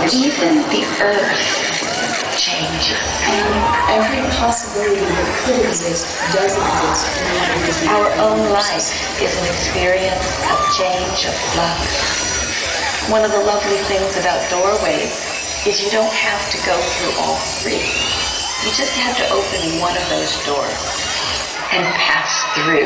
Even the earth changes. And every possibility that could exist does exist. Our own life is an experience of change, of flux. One of the lovely things about doorways is you don't have to go through all three. You just have to open one of those doors and pass through.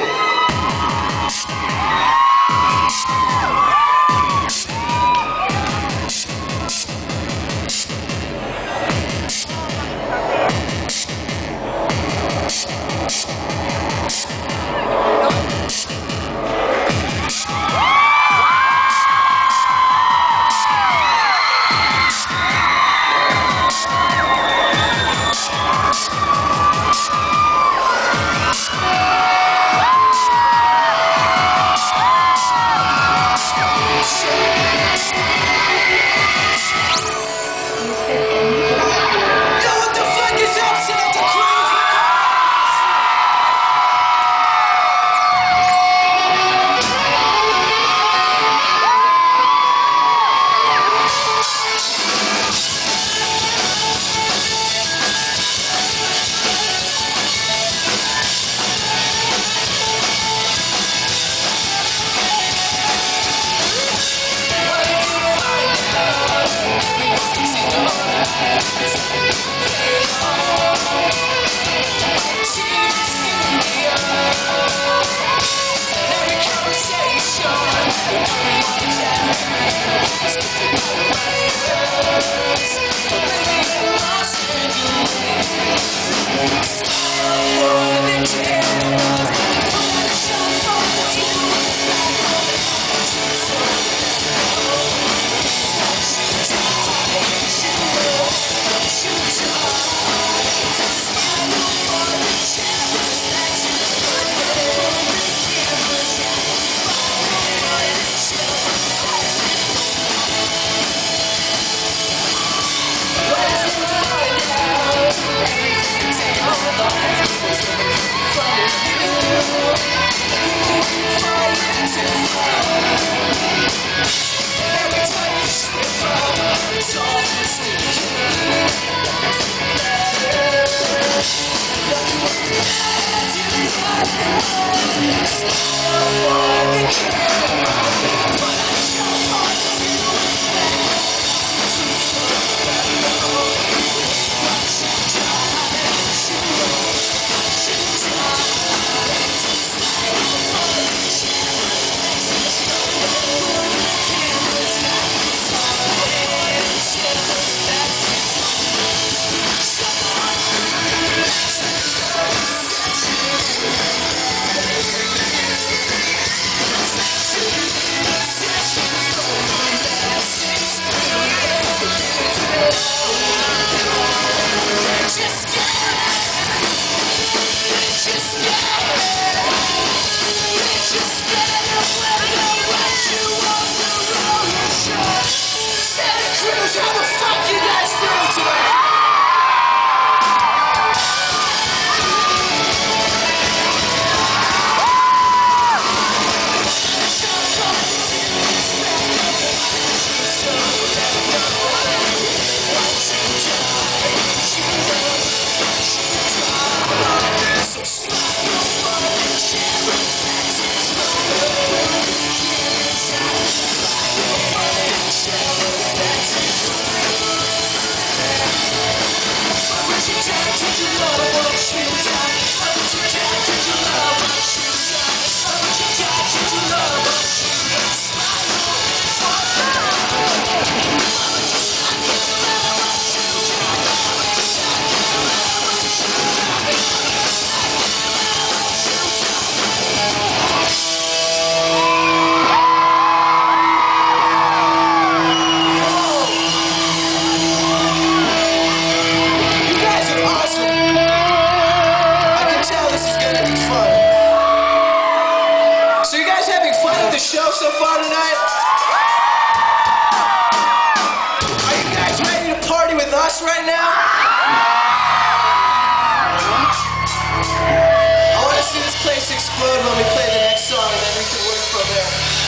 How the fuck you guys